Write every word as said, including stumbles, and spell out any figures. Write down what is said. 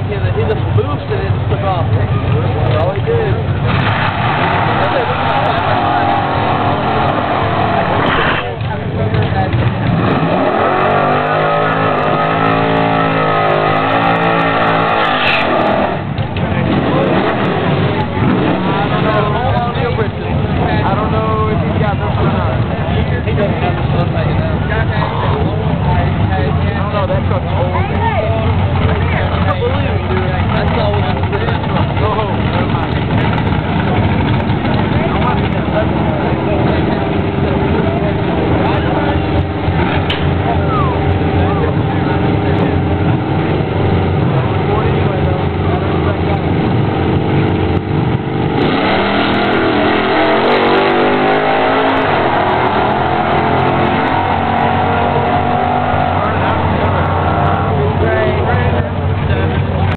he just boosted it and took off. That's all he did.